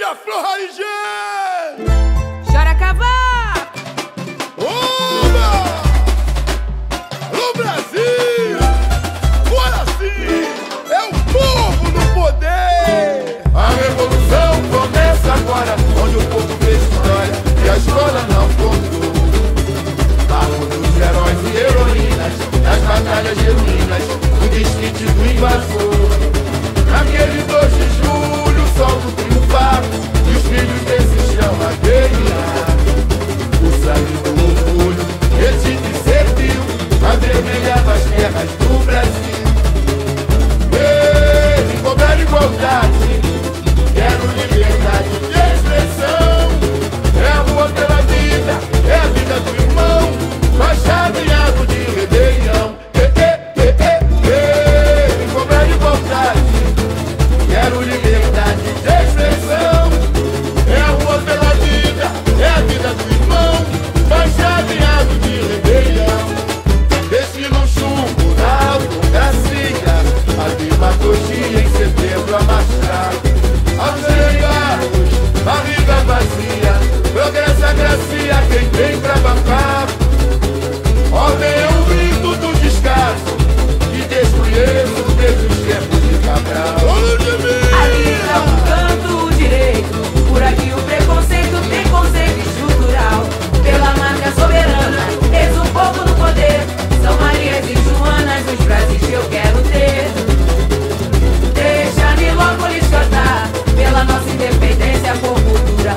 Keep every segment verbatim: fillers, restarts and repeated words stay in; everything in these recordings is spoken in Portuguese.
Beija-Flor Raigê! Chora cavaco! Uma! No Brasil! Agora sim! É o povo no poder! A revolução começa agora, onde o povo fez história e a escola não contou. Papo dos heróis e heroínas, das batalhas genuínas, o desquite do invasor. Naquele dois de julho, o sol do triunfar, e os filhos desse chão a guerrear. O sangue do orgulho, esse que serviu, avermelhava as terras do Brasil. Ei, cobrar igualdade, quero liberdade de expressão. É a rua pela vida, é a vida do irmão, machado em árvore de rebelião. Ei, ei, ei, ei, ei, cobrar igualdade, quero liberdade de expressão. É a rua pela vida, é a vida do irmão, machado em árvore de rebelião. Desfila um chumbo na autocracia, a demagogia em setembro a marchar. Aos delegados, barriga vazia, progresso a gracia, quem vem pra bancar. Ordem é o grito do descaso, que desconheço desde os tempos de Cabral. Ali é um canto direito, por aqui o preconceito tem conceito estrutural. Pela mátria soberana, eis o povo no poder. São Marias e Joanas, os Brasis que eu quero ter. Deixa Nilópolis cantar, pela nossa independência por cultura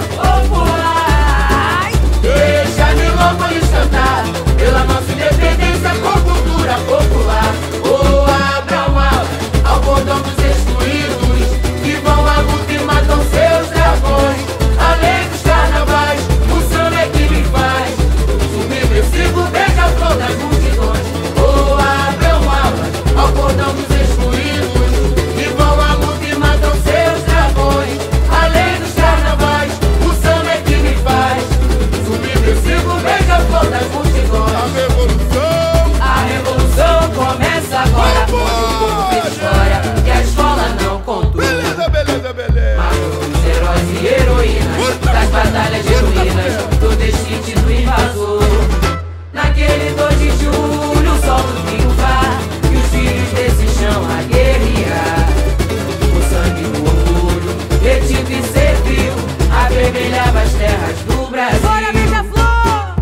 popular. Deixa Nilópolis cantar, pela nossa independência por cultura popular. Oh, abram alas ao cordão dos excluídos, que vão à luta e matam seus dragões. Além dos carnavais, o samba é que me faz subversivo, beija-flor das multidões. Oh, abram alas ao cordão dos excluídos, que vão à luta e matam seus dragões. Além dos carnavais, o samba é que me faz subversivo, beija-flor das multidões. A revolução! A revolução começa agora, onde o povo fez história que a escola não contou. Beleza, beleza, beleza! Marcos dos heróis e heroínas, das batalhas genuínas, do desquite do invasor. Naquele dois de julho, o sol do triunfar, e os filhos desse chão a guerrear. O sangue do orgulho, retido e servil, avermelhava as terras do Brasil. Bora, beija-flor!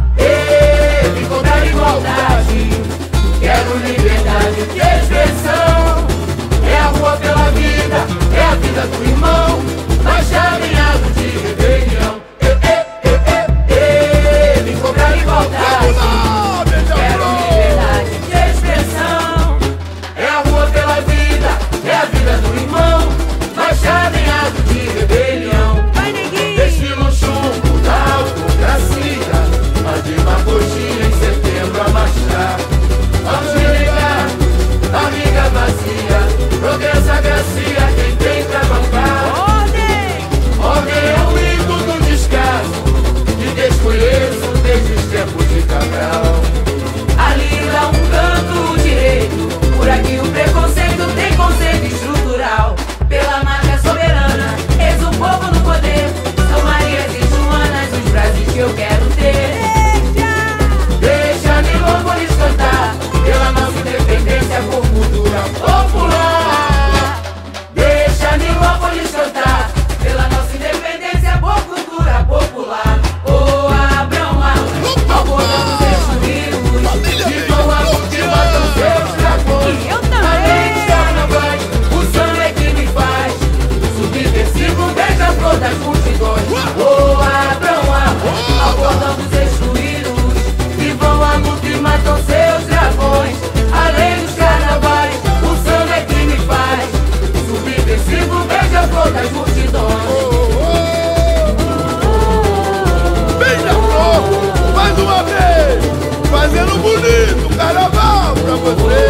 Ei, cobrar igualdade, quero liberdade de expressão. É a rua pela vida, é a vida do irmão, machado em árvore de rebelião. Ei, ei, ei, ei, ei, cobrar igualdade, Ah, quero Beija-Flor! liberdade de expressão. É a rua pela vida, é a vida do irmão, machado em árvore de rebelião. Vai, neguinho! Desfila um chumbo da autocracia, a demagogia em setembro a marchar. Vamos delegar, barriga vazia, progresso a gracia, quem tem pra bancar. Ordem! Ordem é o grito do descaso, que desconheço desde os tempos de Cabral. Ali dá um canto direito, por aqui o preconceito tem conceito estrutural. Pela marca soberana, eis o povo no poder. São Marias e Joanas, os Brasis que eu quero ter. Deixa Nilópolis cantar, pela nossa independência por cultura popular. Deixa Nilópolis cantar, pela nossa independência por cultura popular. Oh, abram alas ao cordão dos excluídos, que vão à luta e matam seus dragões. Eu também. Além dos carnavais, o samba é que me faz subversivo, beija-flor das multidões. Oh, abram alas ao cordão dos excluídos, que vão à luta e matam seus dragões. Além dos carnavais, o samba é que me faz subversivo, beija-flor das multidões. Beija-Flor! Mais uma vez! Fazendo bonito! Carnaval pra você!